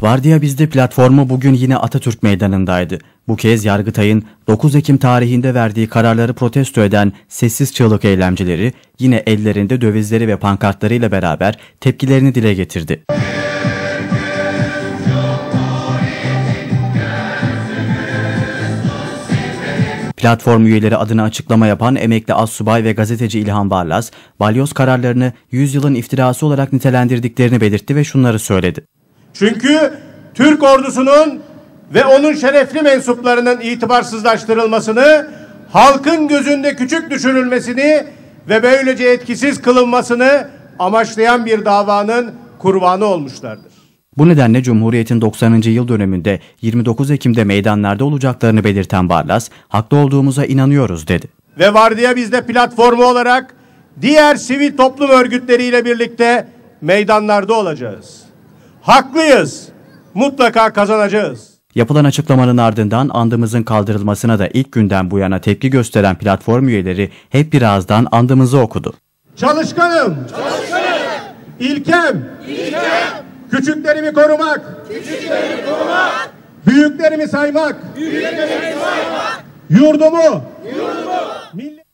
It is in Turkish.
Vardiya Bizde platformu bugün yine Atatürk Meydanı'ndaydı. Bu kez Yargıtay'ın 9 Ekim tarihinde verdiği kararları protesto eden sessiz çığlık eylemcileri yine ellerinde dövizleri ve pankartlarıyla beraber tepkilerini dile getirdi. Platform üyeleri adına açıklama yapan emekli astsubay ve gazeteci İlhan Barlas, balyoz kararlarını 100 yılın iftirası olarak nitelendirdiklerini belirtti ve şunları söyledi. Çünkü Türk ordusunun ve onun şerefli mensuplarının itibarsızlaştırılmasını, halkın gözünde küçük düşürülmesini ve böylece etkisiz kılınmasını amaçlayan bir davanın kurbanı olmuşlardır. Bu nedenle Cumhuriyet'in 90. yıl dönümünde 29 Ekim'de meydanlarda olacaklarını belirten Barlas, haklı olduğumuza inanıyoruz dedi. Ve Vardiya Bizde platformu olarak diğer sivil toplum örgütleriyle birlikte meydanlarda olacağız. Haklıyız, mutlaka kazanacağız. Yapılan açıklamanın ardından andımızın kaldırılmasına da ilk günden bu yana tepki gösteren platform üyeleri hep bir ağızdan andımızı okudu. Çalışkanım, İlkem, küçüklerimi korumak, büyüklerimi saymak, yurdumu,